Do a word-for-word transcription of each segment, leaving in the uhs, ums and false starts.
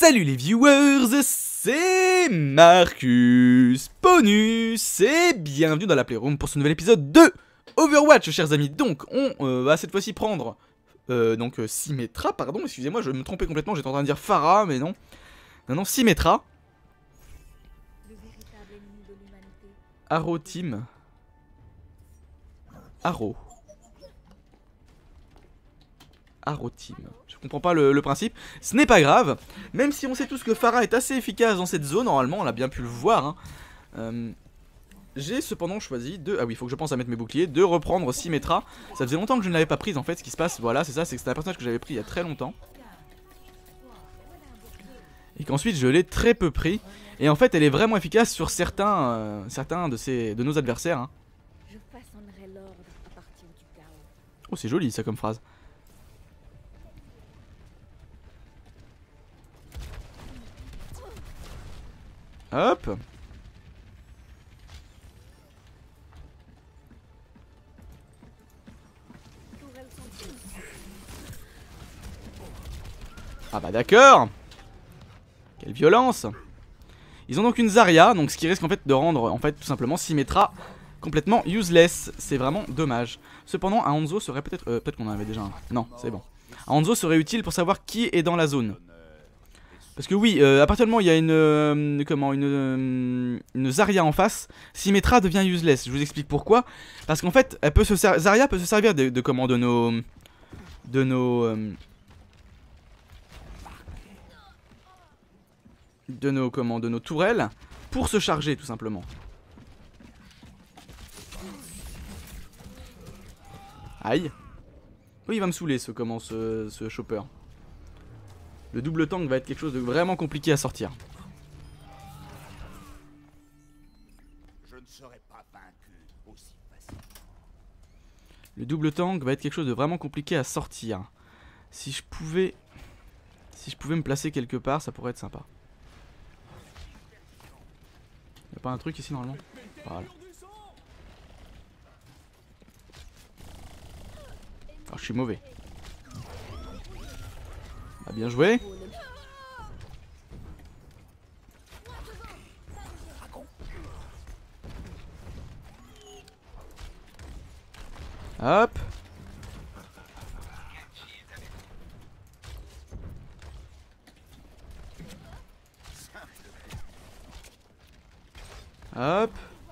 Salut les viewers, c'est Marcus Ponus et bienvenue dans la Playroom pour ce nouvel épisode de Overwatch, chers amis. Donc on euh, va cette fois-ci prendre euh, donc euh, Symmetra, pardon, excusez-moi, je me trompais complètement, j'étais en train de dire Pharah, mais non. Non, non, Symmetra. Arrow Team. Arrow. Arrow Team. Je comprends pas le, le principe. Ce n'est pas grave. Même si on sait tous que Pharah est assez efficace dans cette zone, normalement, on a bien pu le voir. Hein. Euh, J'ai cependant choisi de... Ah oui, il faut que je pense à mettre mes boucliers. De reprendre Symmetra. Ça faisait longtemps que je ne l'avais pas prise en fait. Ce qui se passe, voilà, c'est ça. C'est que c'était un personnage que j'avais pris il y a très longtemps. Et qu'ensuite je l'ai très peu pris. Et en fait, elle est vraiment efficace sur certains, euh, certains de, ces, de nos adversaires. Hein. Oh, c'est joli ça comme phrase. Hop. Ah bah d'accord. Quelle violence. Ils ont donc une Zarya, donc ce qui risque en fait de rendre en fait tout simplement Symmetra complètement useless. C'est vraiment dommage. Cependant un Hanzo serait peut-être... Euh, peut-être qu'on en avait déjà un. Non, c'est bon. Un Hanzo serait utile pour savoir qui est dans la zone. Parce que oui, euh, à partir du moment où il y a une, euh, comment, une, euh, une Zarya en face, Symmetra devient useless. Je vous explique pourquoi. Parce qu'en fait, elle peut se Zarya peut se servir de, de comment, de nos, de nos, euh, de nos, comment, de nos tourelles pour se charger tout simplement. Aïe. Oui, il va me saouler ce comment, ce, ce chopper. Le double tank va être quelque chose de vraiment compliqué à sortir. Je ne serai pas vaincu aussi facile. Le double tank va être quelque chose de vraiment compliqué à sortir. Si je pouvais... Si je pouvais me placer quelque part, ça pourrait être sympa. Y'a pas un truc ici normalement? Voilà. Oh, je suis mauvais. Ah, bien joué. Hop. Hop.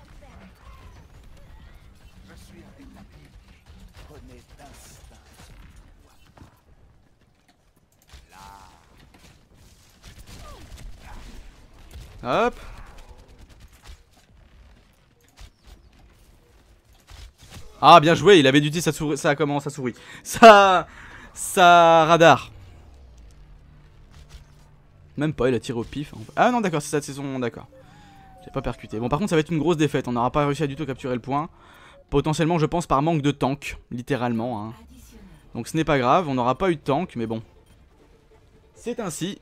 Hop. Ah bien joué, il avait dû dire sa souris, ça comment ça sourit. Ça ça radar. Même pas, il a tiré au pif. Ah non d'accord, c'est ça, c'est son d'accord. J'ai pas percuté. Bon par contre ça va être une grosse défaite, on n'aura pas réussi à du tout capturer le point. Potentiellement je pense par manque de tank, littéralement hein. Donc ce n'est pas grave, on n'aura pas eu de tank, mais bon. C'est ainsi.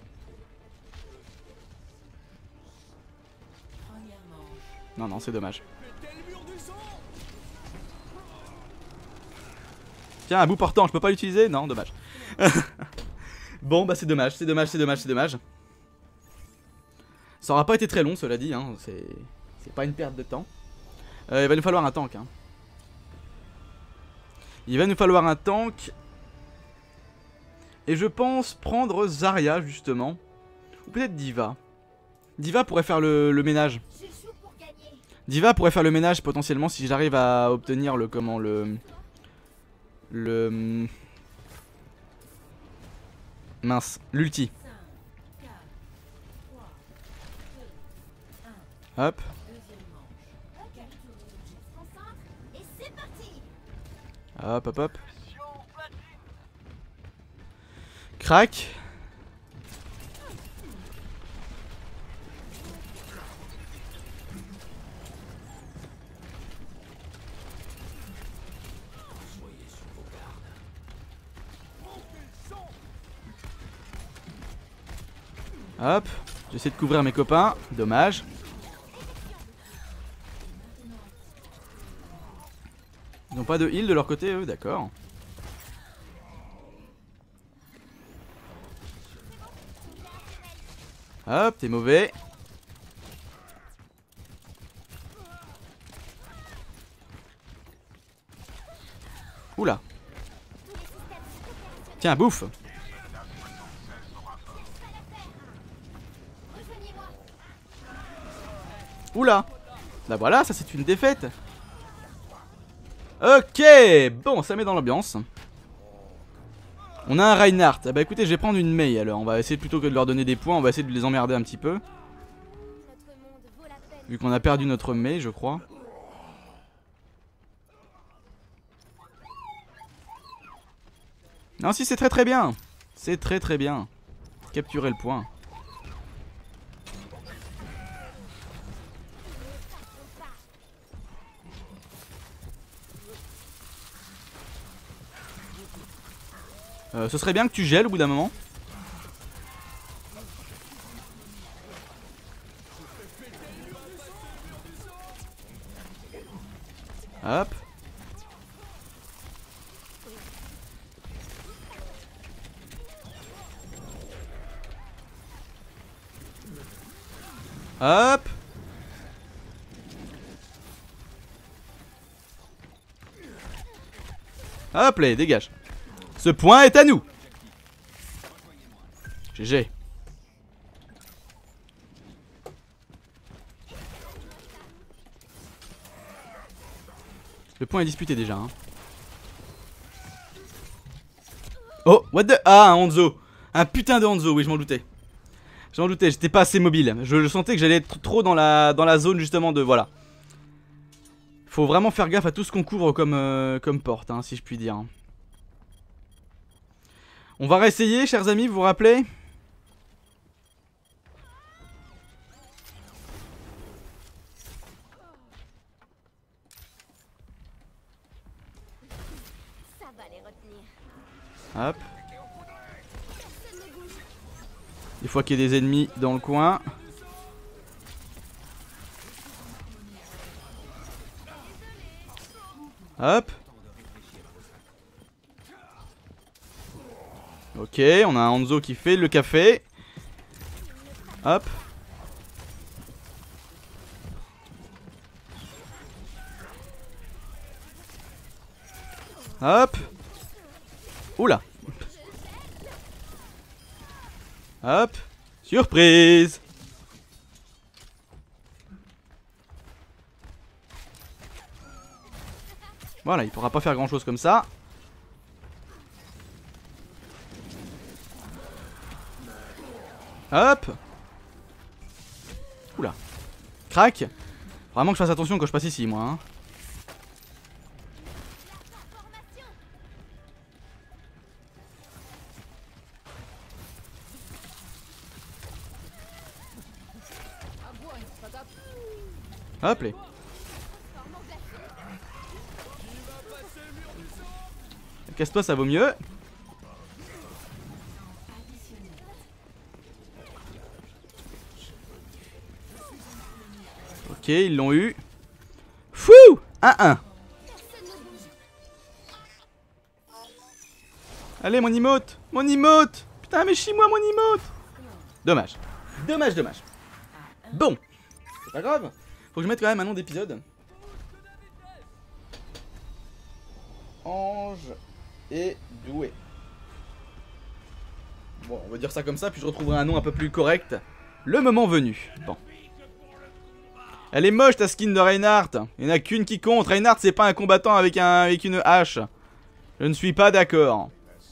Non, non, c'est dommage. Tiens, un bout portant, je peux pas l'utiliser? Non, dommage. Bon, bah c'est dommage, c'est dommage, c'est dommage, c'est dommage. Ça aura pas été très long, cela dit, hein. C'est pas une perte de temps. Euh, il va nous falloir un tank. Hein. Il va nous falloir un tank. Et je pense prendre Zarya, justement. Ou peut-être Diva. Diva pourrait faire le, le ménage. Diva pourrait faire le ménage potentiellement si j'arrive à obtenir le comment le le mince l'ulti. Hop. Hop hop hop. Crac. Hop, j'essaie de couvrir mes copains, dommage. Ils n'ont pas de heal de leur côté eux, d'accord. Hop, t'es mauvais. Oula. Tiens, bouffe. Oula. Bah voilà, ça c'est une défaite. Ok, bon, ça met dans l'ambiance. On a un Reinhardt. Ah bah écoutez, je vais prendre une Mei alors. On va essayer plutôt que de leur donner des points, on va essayer de les emmerder un petit peu. Vu qu'on a perdu notre Mei, je crois. Non, si, c'est très très bien. C'est très très bien. Capturer le point. Euh, ce serait bien que tu gèles au bout d'un moment. Hop. Hop. Hop là, dégage. Ce point est à nous. G G. Le point est disputé déjà. Hein. Oh, what the... Ah, un Hanzo. Un putain de Hanzo, oui, je m'en doutais. Je m'en doutais, j'étais pas assez mobile. Je, je sentais que j'allais être trop dans la, dans la zone justement de... Voilà. Faut vraiment faire gaffe à tout ce qu'on couvre comme, euh, comme porte, hein, si je puis dire. On va réessayer, chers amis, vous vous rappelez? Hop. Des fois qu'il y a des ennemis dans le coin. Hop. Ok, on a un Hanzo qui fait le café. Hop. Hop. Oula. Hop. Surprise. Voilà, il pourra pas faire grand chose comme ça. Hop. Oula. Crac. Vraiment que je fasse attention quand je passe ici, moi. Hein. Hop les. Casse-toi, ça vaut mieux. Ok, ils l'ont eu. Fouh, un un. Allez, mon emote. Mon emote. Putain, mais chie-moi mon emote. Dommage. Dommage, dommage. Bon. C'est pas grave. Faut que je mette quand même un nom d'épisode. Ange et doué. Bon, on va dire ça comme ça, puis je retrouverai un nom un peu plus correct le moment venu. Bon. Elle est moche ta skin de Reinhardt. Il n'y en a qu'une qui compte. Reinhardt c'est pas un combattant avec, un, avec une hache. Je ne suis pas d'accord.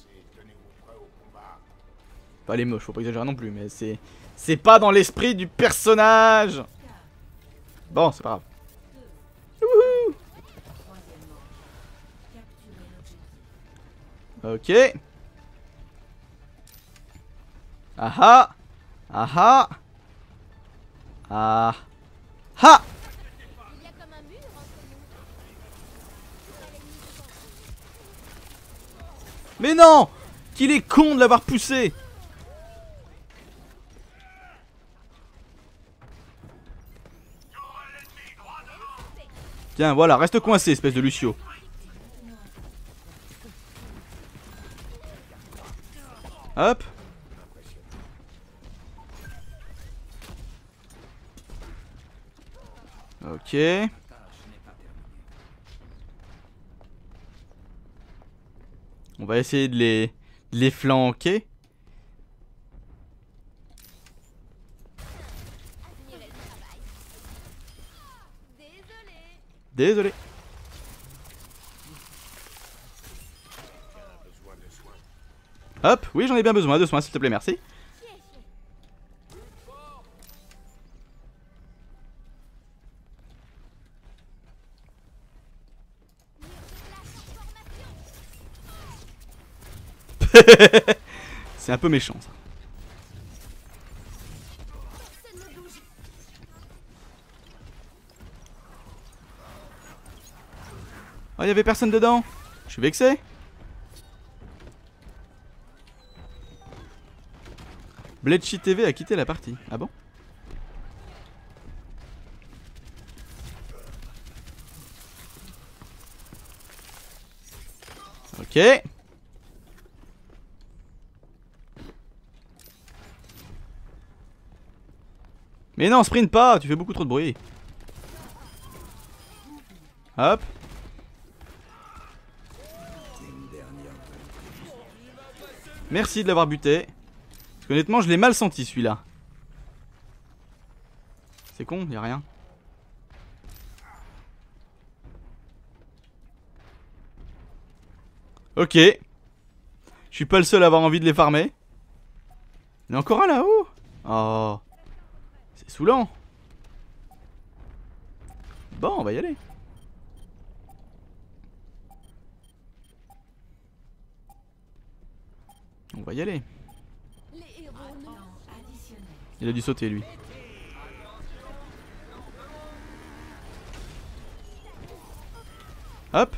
Enfin, elle est moche, faut pas exagérer non plus, mais c'est... C'est pas dans l'esprit du personnage. Bon, c'est pas grave. Wouhou. Ok. Aha. Aha. Ah. Ha. Mais non. Qu'il est con de l'avoir poussé. Tiens, voilà, reste coincé, espèce de Lucio. Hop. Ok. On va essayer de les, de les flanquer. Désolé. Hop, oui j'en ai bien besoin de soins s'il te plaît, merci. C'est un peu méchant ça. Oh, il y avait personne dedans. Je suis vexé. Bletchy T V a quitté la partie. Ah bon? Ok. Mais non, sprint pas, tu fais beaucoup trop de bruit. Hop. Merci de l'avoir buté. Parce qu'honnêtement, je l'ai mal senti celui-là. C'est con, y'a rien. Ok. Je suis pas le seul à avoir envie de les farmer. Il y en a encore un là-haut. Oh. C'est saoulant. Bon, on va y aller. On va y aller. Il a dû sauter lui. Hop.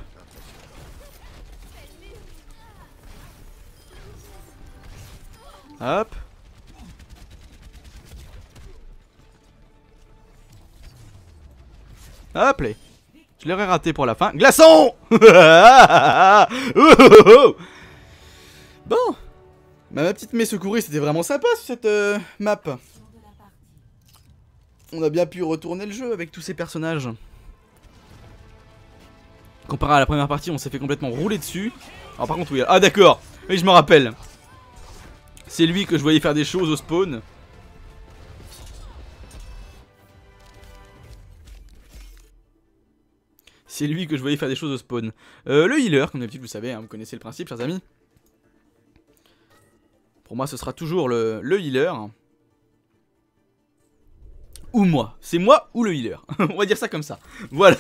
Hop. Hop les. Je l'aurais raté pour la fin. Glaçon. Bon. Bah, ma petite mé secouriste c'était vraiment sympa cette euh, map. On a bien pu retourner le jeu avec tous ces personnages. Comparé à la première partie, on s'est fait complètement rouler dessus. Alors par contre, oui. Ah d'accord. Oui, je me rappelle. C'est lui que je voyais faire des choses au spawn. C'est lui que je voyais faire des choses au spawn. Euh, le healer, comme d'habitude, vous savez, hein, vous connaissez le principe, chers amis. Pour moi, ce sera toujours le, le healer. Ou moi. C'est moi ou le healer. On va dire ça comme ça. Voilà.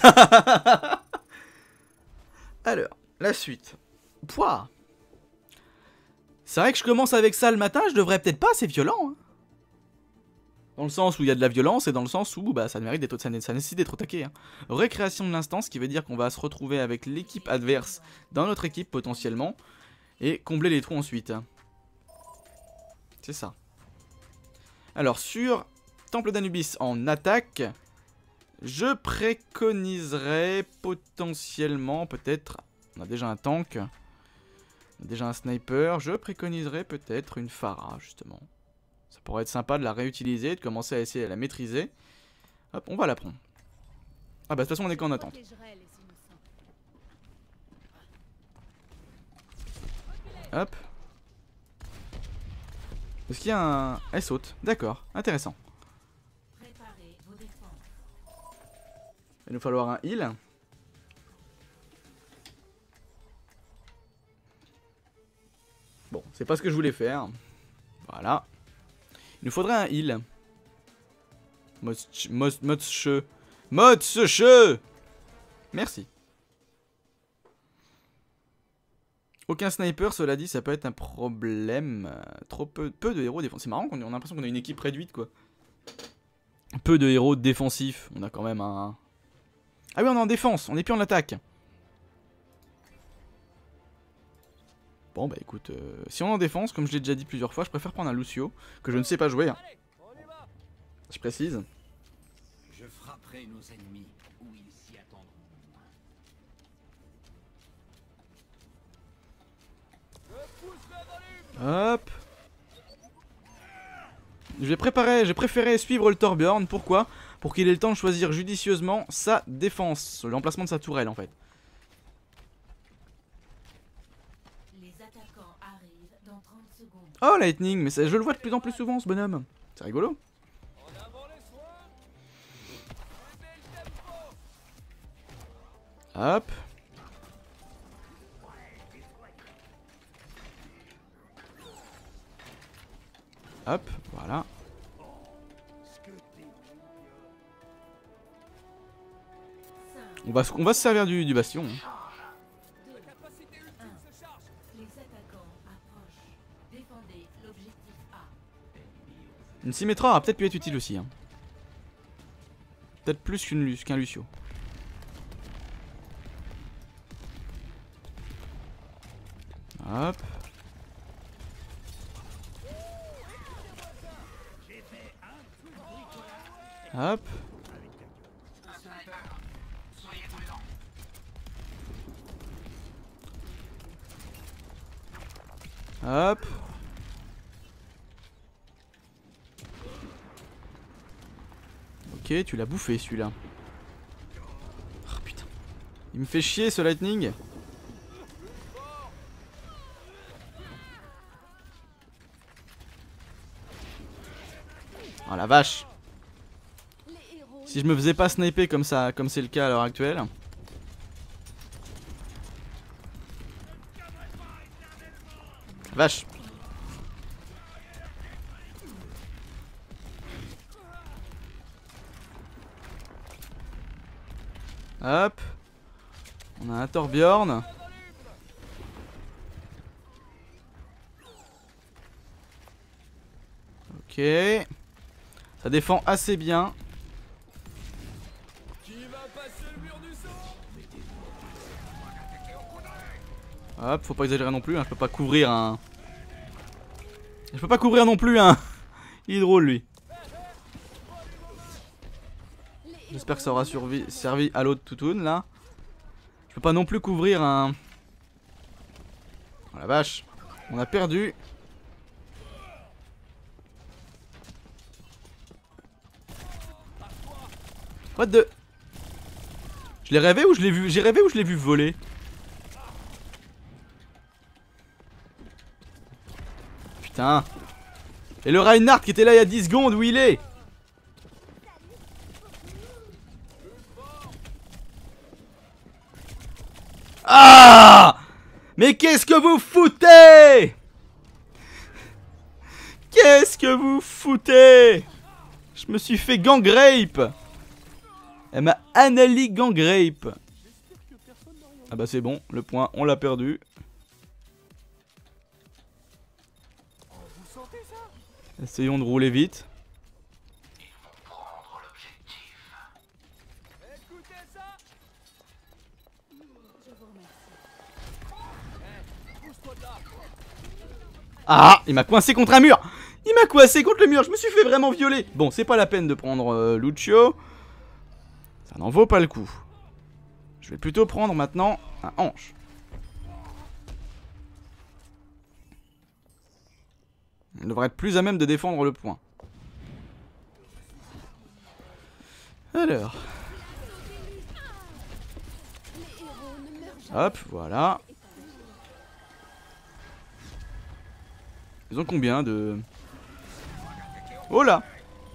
Alors, la suite. Pouah. C'est vrai que je commence avec ça le matin, je devrais peut-être pas, c'est violent. Hein. Dans le sens où il y a de la violence et dans le sens où bah, ça, mérite d'être, ça nécessite d'être attaqué. Hein. Récréation de l'instant, ce qui veut dire qu'on va se retrouver avec l'équipe adverse dans notre équipe potentiellement. Et combler les trous ensuite. C'est ça. Alors sur Temple d'Anubis en attaque, je préconiserais potentiellement peut-être... On a déjà un tank. On a déjà un sniper. Je préconiserais peut-être une Pharah justement. Ça pourrait être sympa de la réutiliser, de commencer à essayer à la maîtriser. Hop, on va la prendre. Ah bah de toute façon on est qu'en attente. Hop. Est-ce qu'il y a un... Elle saute, d'accord, intéressant. Il va nous falloir un heal. Bon, c'est pas ce que je voulais faire. Voilà. Il nous faudrait un heal. Motsche. Motsche. Merci. Aucun sniper, cela dit, ça peut être un problème. Trop peu, peu de héros défensifs. C'est marrant qu'on a l'impression qu'on a une équipe réduite, quoi. Peu de héros défensifs. On a quand même un... Ah oui, on est en défense, on est plus en attaque. Bon bah écoute, euh, si on est en défense, comme je l'ai déjà dit plusieurs fois, je préfère prendre un Lucio, que je ne sais pas jouer. Hein. Je précise. Je frapperai nos ennemis où ils s'y attendront. Hop. J'ai préparé, j'ai préféré suivre le Torbjorn. Pourquoi? Pour qu'il ait le temps de choisir judicieusement sa défense, l'emplacement de sa tourelle en fait. Les attaquants arrivent dans trente secondes. Oh Lightning, mais ça, je le vois de plus en plus souvent ce bonhomme. C'est rigolo. Hop. Hop, voilà. On va, on va se servir du, du bastion. Les attaquants approchent. Défendez l'objectif A. Une Symmetra aura peut-être pu être utile aussi. Hein. Peut-être plus qu'une qu'un Lucio. Hop. Hop. Hop. Ok, tu l'as bouffé celui-là. Oh putain. Il me fait chier ce Lightning. Oh la vache. Si je me faisais pas sniper comme ça, comme c'est le cas à l'heure actuelle. Vache. Hop. On a un Torbjorn. Ok. Ça défend assez bien. Hop, faut pas exagérer non plus, hein. Je peux pas couvrir un... Je peux pas couvrir non plus un... Il est drôle lui. J'espère que ça aura survi... servi à l'autre toutoune là. Je peux pas non plus couvrir un... Oh la vache. On a perdu. What the... Je l'ai rêvé ou je l'ai vu... J'ai rêvé ou je l'ai vu voler? Putain. Et le Reinhardt qui était là il y a dix secondes, où il est? Ah! Mais qu'est-ce que vous foutez? Qu'est-ce que vous foutez? Je me suis fait gangrape. Elle m'a analy gangrape. Ah bah c'est bon, le point, on l'a perdu. Essayons de rouler vite. Ah, il m'a coincé contre un mur. Il m'a coincé contre le mur, je me suis fait vraiment violer. Bon, c'est pas la peine de prendre euh, Lucio. Ça n'en vaut pas le coup. Je vais plutôt prendre maintenant un hanche. Il devrait être plus à même de défendre le point. Alors. Hop, voilà. Ils ont combien de... Oh là!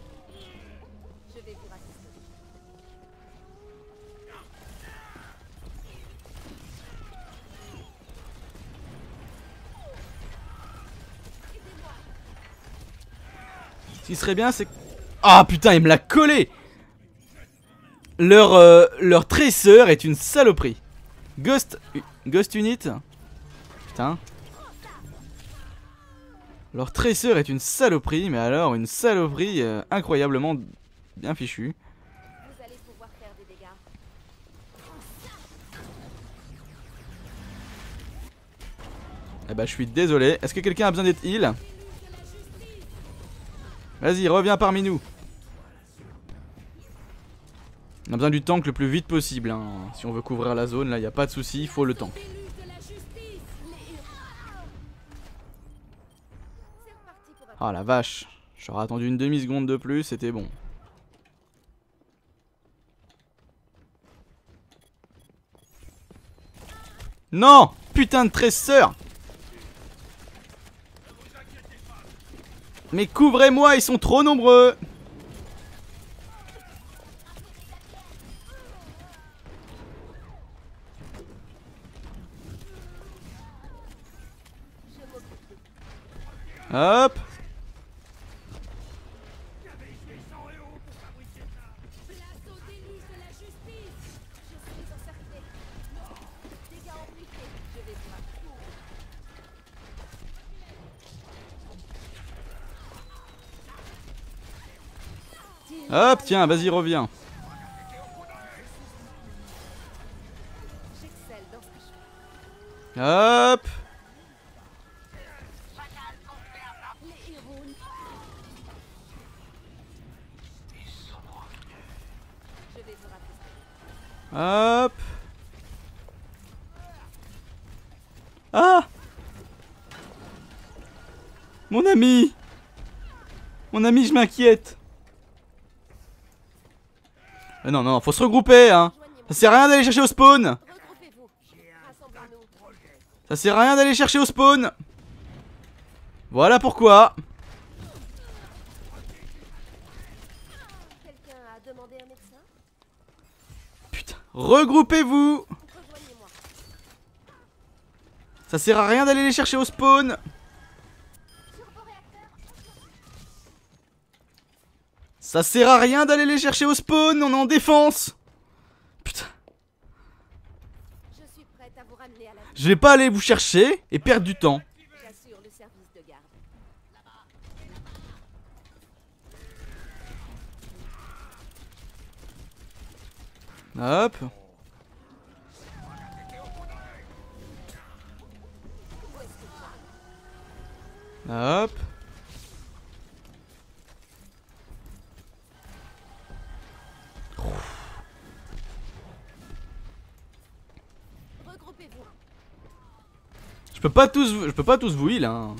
Ce qui serait bien, c'est que... Ah putain, il me l'a collé! Leur, euh, leur traceur est une saloperie. Ghost... Ghost Unit. Putain. Leur traceur est une saloperie, mais alors une saloperie euh, incroyablement bien fichue. Vous allez pouvoir faire des dégâts. Eh bah je suis désolé. Est-ce que quelqu'un a besoin d'être heal? Vas-y, reviens parmi nous. On a besoin du tank le plus vite possible, hein. Si on veut couvrir la zone, là, il n'y a pas de souci, il faut le tank. Ah la vache. J'aurais attendu une demi-seconde de plus, c'était bon. Non! Putain de tresseur! Mais couvrez-moi, ils sont trop nombreux! Hop! Hop, tiens, vas-y, reviens. Hop. Hop. Ah! Mon ami! Mon ami, je m'inquiète. Euh, non, non, faut se regrouper, hein. Ça sert à rien d'aller chercher au spawn. Ça sert à rien d'aller chercher au spawn. Voilà pourquoi. Putain, regroupez-vous. Ça sert à rien d'aller les chercher au spawn. Ça sert à rien d'aller les chercher au spawn, on est en défense. Putain. Je suis prête à vous ramener à la vie. Je vais pas aller vous chercher et perdre du temps. J'assure le service de garde. Hop. Hop. Regroupez-vous. Je peux pas tous, je peux pas tous vous heal, hein.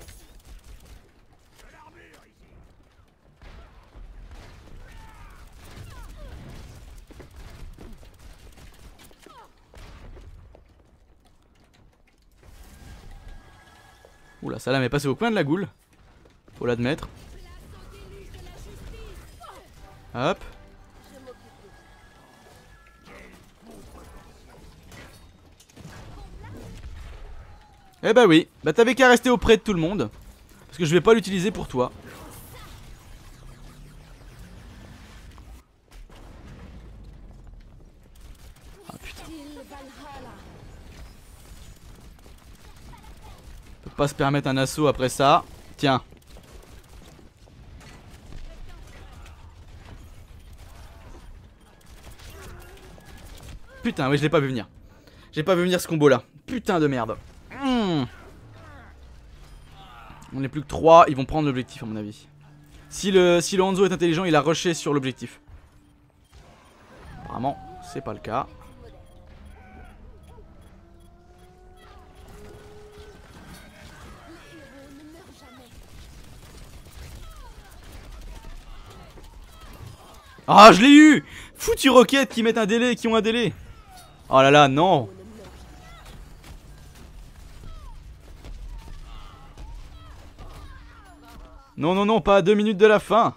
Oula, ça là m'est passé au coin de la goule. Faut l'admettre. Hop. Eh bah oui, bah t'avais qu'à rester auprès de tout le monde. Parce que je vais pas l'utiliser pour toi. Ah putain. On peut pas se permettre un assaut après ça. Tiens. Putain, oui, je l'ai pas vu venir. J'ai pas vu venir ce combo là. Putain de merde. Mmh. On est plus que trois, ils vont prendre l'objectif à mon avis. Si le, si le Hanzo est intelligent, il a rushé sur l'objectif. Apparemment, c'est pas le cas. Ah, je l'ai eu! Foutu roquette qui mettent un délai, qui ont un délai. Oh là là, non. Non, non, non, pas à deux minutes de la fin.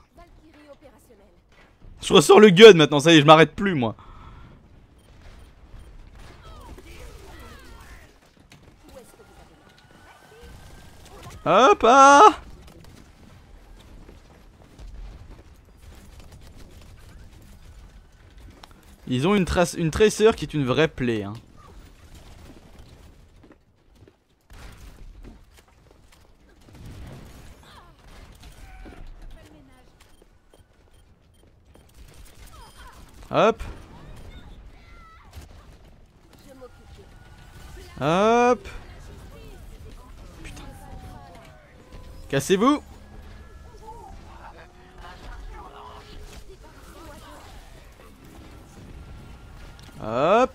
Je ressors le gun maintenant, ça y est, je m'arrête plus moi. Hop, ah! Ils ont une, trace, une traceur qui est une vraie plaie, hein. Hop. Hop. Putain. Cassez-vous. Hop.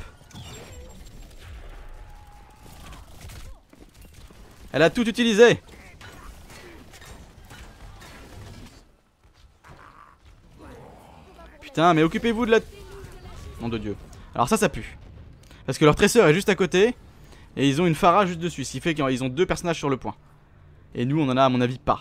Elle a tout utilisé. Putain, mais occupez-vous de la... Nom de Dieu. Alors ça, ça pue. Parce que leur tresseur est juste à côté. Et ils ont une Pharah juste dessus. Ce qui fait qu'ils ont deux personnages sur le point. Et nous, on en a à mon avis pas.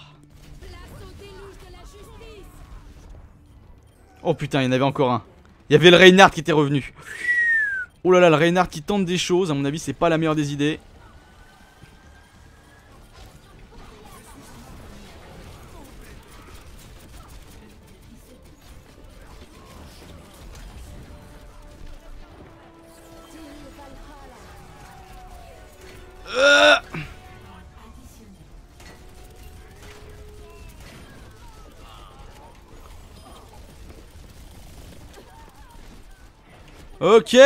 Oh putain, il y en avait encore un. Il y avait le Reinhardt qui était revenu. Oh là là, le Reinhardt qui tente des choses. À mon avis, c'est pas la meilleure des idées. Euh ok.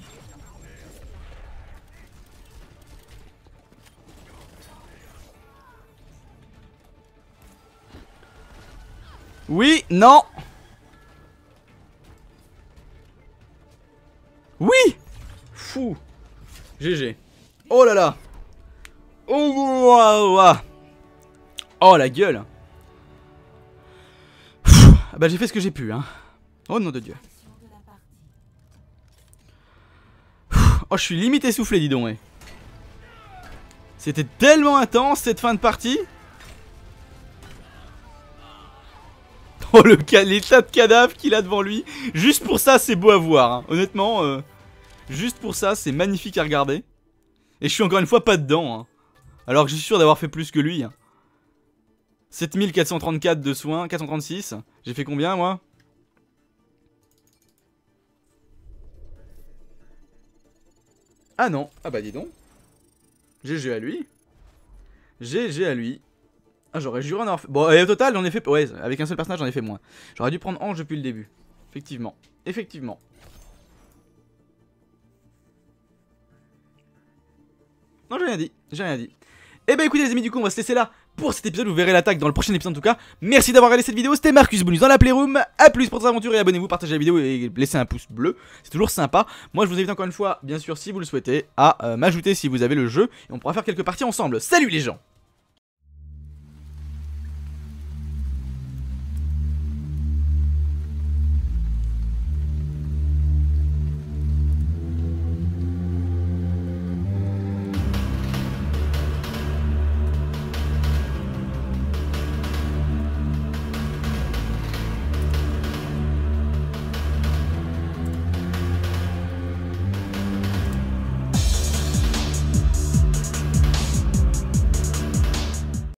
Oui, non. Oui. Fou. G G. Oh là là. Oh, wow, wow. Oh la gueule. Ah bah j'ai fait ce que j'ai pu hein. Oh nom de Dieu. Oh je suis limite essoufflé dis donc ouais. C'était tellement intense cette fin de partie. Oh le l'état de cadavre qu'il a devant lui. Juste pour ça c'est beau à voir hein. Honnêtement euh, juste pour ça c'est magnifique à regarder. Et je suis encore une fois pas dedans hein. Alors que je suis sûr d'avoir fait plus que lui hein. sept mille quatre cent trente-quatre de soins, quatre cent trente-six. J'ai fait combien moi? Ah non, ah bah dis donc. G G à lui. G G à lui. Ah j'aurais juré en avoir fait... Bon et au total j'en ai fait... Ouais avec un seul personnage j'en ai fait moins. J'aurais dû prendre Ange depuis le début. Effectivement. Effectivement. Non j'ai rien dit. J'ai rien dit. Et bah écoutez les amis du coup on va se laisser là pour cet épisode. Vous verrez l'attaque dans le prochain épisode en tout cas. Merci d'avoir regardé cette vidéo. C'était Marcus Bonus dans la Playroom. A plus pour cette aventure et abonnez-vous, partagez la vidéo et laissez un pouce bleu. C'est toujours sympa. Moi je vous invite encore une fois bien sûr si vous le souhaitez à euh, m'ajouter si vous avez le jeu. Et on pourra faire quelques parties ensemble. Salut les gens.